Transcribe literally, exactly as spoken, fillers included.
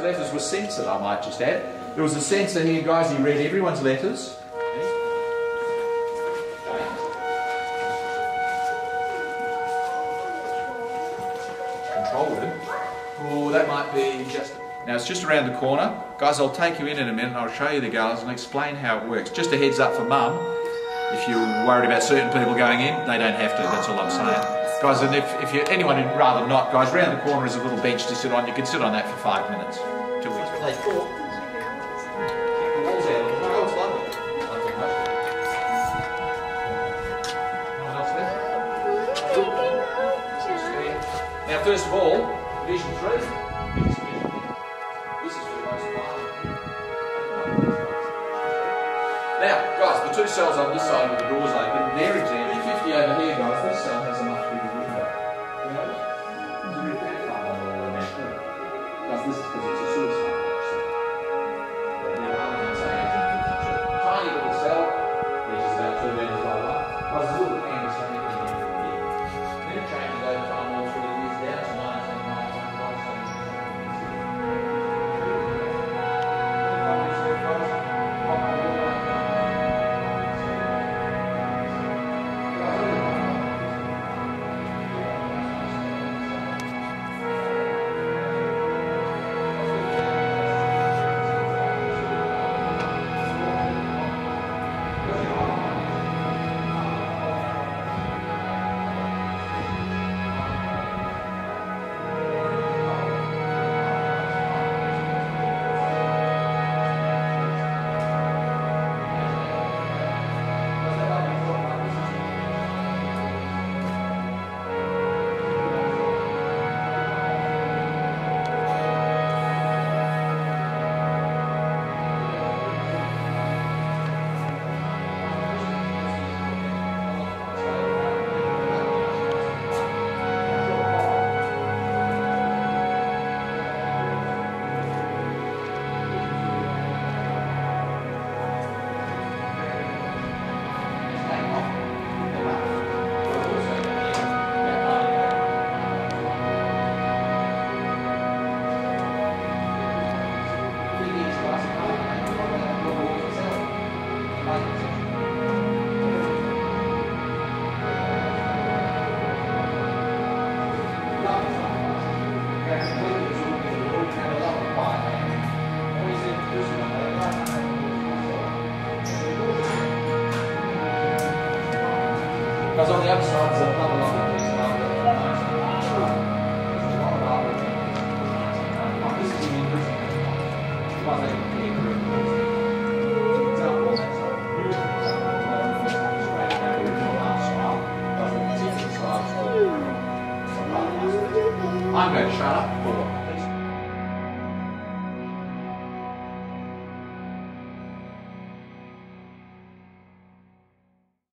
letters were censored, I might just add. There was a censor here, guys, he read everyone's letters. Control word. Oh, that might be just... Now it's just around the corner. Guys, I'll take you in in a minute and I'll show you the gaols and explain how it works. Just a heads up for mum. If you're worried about certain people going in, they don't have to, that's all I'm saying. Guys, and if, if you're anyone who'd rather not, guys, round the corner is a little bench to sit on. You can sit on that for five minutes. Till we play four. Keep the walls out. Oh, it's lovely. Anyone else there? Now, first of all, Division three. Now, guys, the two cells on this side with the doors open, their example, fifty over here, guys, this cell has a much bigger window. You know, there's a real bad part on all of that too. Guys, this is because it's a suicide watch cell. But now, other than say eighteen fifty-two. Tiny little cell, which is about two metres by one. Guys, there's a little canvas hanging in here from here. Then it changes over time all through the years down to nineteen ninety-one, guys. Because on the other side is another lot of things like that. This is an increasing one they can increase. Example on that side. Straight down the original art style. Doesn't particular style. I'm going to shut up for